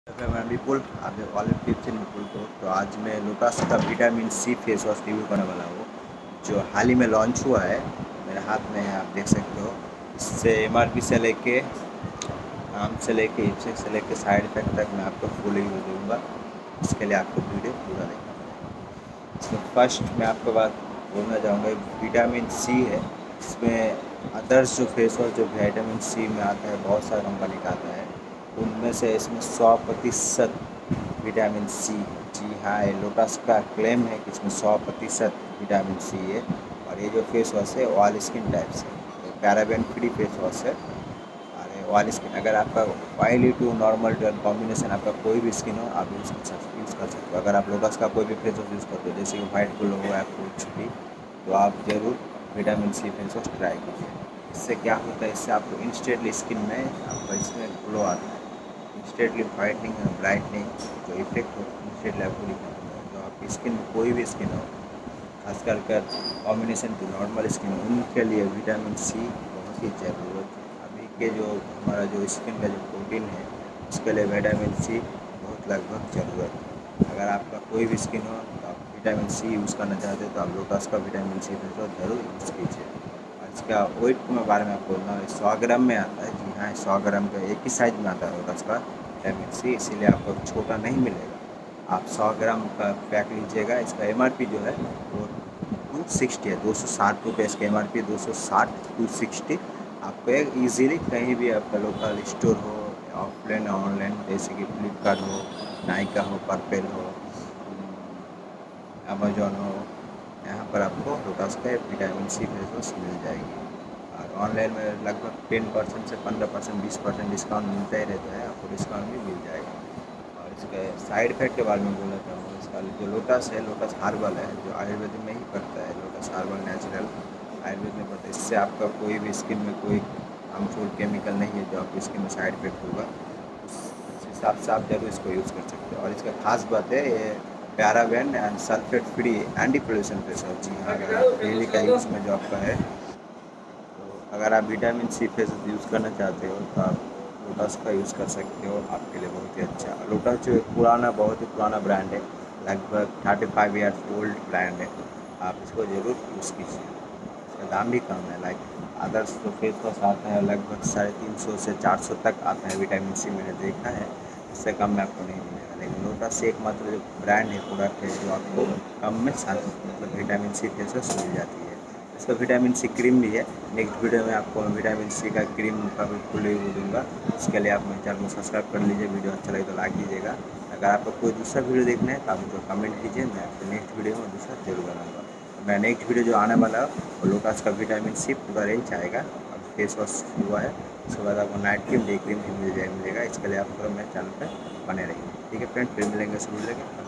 मैं विपुल, आप olive tips इन विपुल तो आज मैं लोटस का vitamin C face wash review करने वाला हूँ, जो हाल ही में लॉन्च हुआ है। मेरे हाथ में है, आप देख सकते हो। इससे एमआरपी से लेके काम से लेके इफेक्ट से लेके साइड इफेक्ट तक मैं आपको फुल रिव्यू दूँगा। इसके लिए आपको वीडियो पूरा देखना पड़ेगा। इसमें फर्स्ट मैं आपको बात बोलना चाहूँगा, विटामिन सी है इसमें। अदर्स जो फेस वॉश जो विटामिन सी में आता है, बहुत सारा कंपनी का आता है, उनमें से इसमें 100% विटामिन सी है। जी हाँ, ये लोटस का क्लेम है कि इसमें 100% विटामिन सी है। और ये जो फेस वॉश है ऑयल स्किन टाइप से, तो पैराबेन फ्री फेस वॉश है। और ये ऑयल स्किन, अगर आपका ऑयली टू नॉर्मल कॉम्बिनेशन, आपका कोई भी स्किन हो, आप यूज़ कर सकते हो। अगर आप लोटस का कोई भी फेस वॉश यूज़ करते हो, जैसे कि वाइट ग्लो हो या कुछ भी, तो आप ज़रूर vitamin C face wash try कीजिए। इससे क्या होता है, इससे आपको इंस्टेंटली स्किन में आपका इसमें ग्लो आता है। इंस्टेंटली वाइटनिंग और ब्राइटनिंग जो इफेक्ट हो, इंस्टेंटली आपको दिखाता है। तो आपकी स्किन में कोई भी स्किन हो, खासकर कर कॉम्बिनेशन टू नॉर्मल स्किन हो, उनके लिए विटामिन सी बहुत ही ज़रूरत है। अभी के जो हमारा जो स्किन का जो प्रोटीन है, उसके लिए विटामिन सी बहुत लगभग ज़रूरत है। अगर आपका कोई भी स्किन हो तो आप विटामिन सी यूज़ करना चाहते हो, तो आप लोटस का विटामिन सी फेस वॉश जरूर यूज़ कीजिए। और इसका वेट के बारे में आपको बोलना है, 100 ग्राम में आता है। जी हाँ, 100 ग्राम का एक ही साइज़ में आता है लोटस का विटामिन सी, इसीलिए आपको छोटा नहीं मिलेगा। आप 100 ग्राम का पैक लीजिएगा। इसका एमआरपी जो है वो 260 है, 260 रुपये इसका एमआरपी, 260 260। आपको एक ईजीली कहीं भी आपका लोकल स्टोर हो, ऑफलाइन ऑनलाइन, जैसे कि फ्लिपकार्ट हो, नायका हो, परपेल हो, अमेजोन हो, यहाँ पर आपको लोटस का विटामिन सी फेस वॉश मिल जाएगी। और ऑनलाइन में लगभग 10% से 15% 20% डिस्काउंट मिलता ही रहता है, आपको डिस्काउंट भी मिल जाएगा। और इसके साइड इफेक्ट के बारे में बोलना चाहूँगा। इसका जो लोटस है, लोटस हार्बल है, जो आयुर्वेद में ही पड़ता है। लोटस हार्बल नेचुरल आयुर्वेद में पड़ता है। इससे आपका कोई भी स्किन में कोई हार्मफुल केमिकल नहीं है जो आपकी स्किन में साइड इफेक्ट होगा। उस हिसाब से आप जरूर इसको यूज़ कर सकते हो। और इसका खास बात है, ये paraben and sulphate free anti pollution face wash. जी हाँ, अगर आप डेली का यूज़ में जो आपका है, तो अगर आप विटामिन सी फेस यूज़ करना चाहते हो, तो आप लोटस का यूज़ कर सकते हो। आपके लिए बहुत ही अच्छा। लोटस जो एक पुराना, बहुत ही पुराना ब्रांड है, लगभग 35 ईयर्स ओल्ड ब्रांड है। आप इसको ज़रूर यूज़ कीजिए। इसका दाम भी कम है। लाइक अदर्स जो फेस वॉश आता है लगभग 350 से 400 तक आता है विटामिन सी, मैंने देखा है। इससे कम में आपको नहीं मिलेगा। लेकिन लोटस से एकमात्र जो ब्रांड है, प्रोडक्ट है, जो आपको कम में मतलब विटामिन सी फेस वॉश मिल जाती है। इसका विटामिन सी क्रीम भी है। नेक्स्ट वीडियो में आपको विटामिन सी का क्रीम का भी फुल रिव्यू दूँगा। इसके लिए आप मेरे चैनल को सब्सक्राइब कर लीजिए। वीडियो अच्छा लगे तो लाइक कीजिएगा। अगर आपको कोई दूसरा वीडियो देखना है तो आप मुझे कमेंट कीजिए, मैं आपको नेक्स्ट वीडियो में दूसरा जरूर बनाऊँगा। मैं नेक्स्ट वीडियो जो आने वाला है वो लोटस का विटामिन सी पूरा रेंज आएगा। अब फेस वॉश हुआ है, उसके बाद आपको नाइट क्रीम, डे क्रीम भी मिलेगा। इसके लिए आप मेरे चैनल पर बने रहिए। ठीक है फ्रेंड, फिर मिलेंगे, सुन लेंगे।